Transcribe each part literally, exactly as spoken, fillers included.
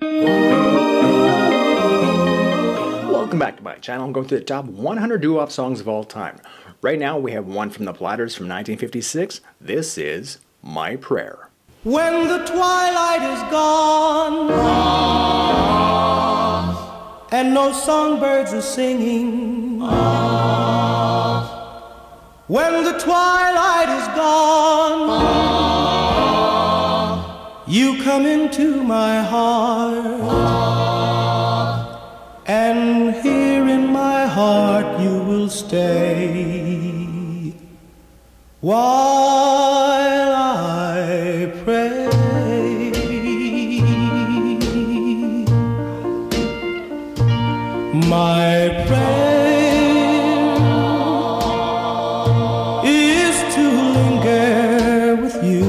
Welcome back to my channel. I'm going through the top one hundred doo-wop songs of all time. Right now we have one from the Platters from nineteen fifty-six. This is My Prayer. When the twilight is gone ah, and no songbirds are singing ah, when the twilight is gone ah, you come into my heart ah, and here in my heart you will stay while I pray. My prayer is to linger with you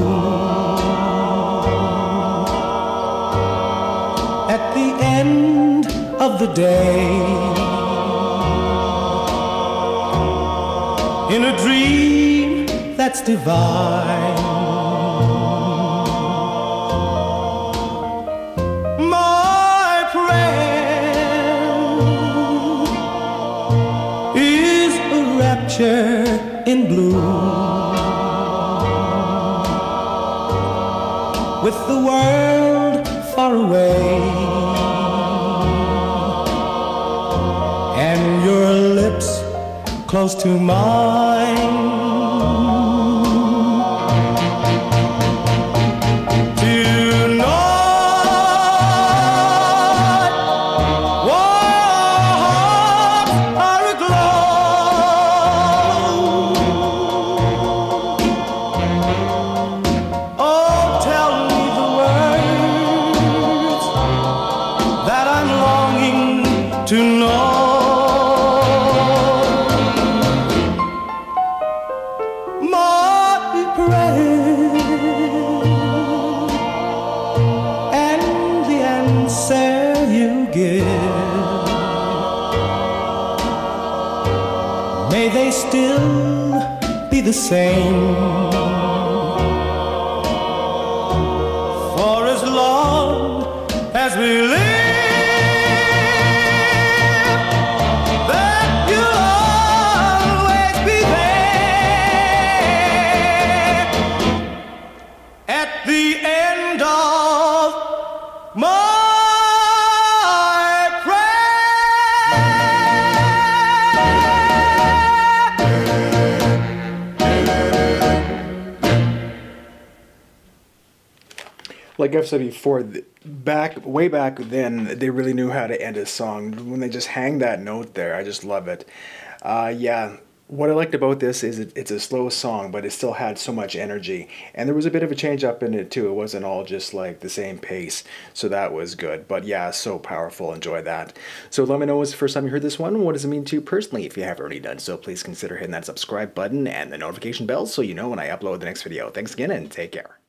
at the end of the day in a dream that's divine. My prayer is a rapture in bloom, with the world far away and your lips close to mine. To know my prayer and the answer you give, may they still be the same for as long as we live. At the end of my prayer. Like I've said before, back way back then, they really knew how to end a song. When they just hang that note there, I just love it. Uh, yeah. What I liked about this is it, it's a slow song, but it still had so much energy. And there was a bit of a change up in it too. It wasn't all just like the same pace. So that was good. But yeah, so powerful. Enjoy that. So let me know, it's the first time you heard this one. What does it mean to you personally? If you haven't already done so, please consider hitting that subscribe button and the notification bell so you know when I upload the next video. Thanks again and take care.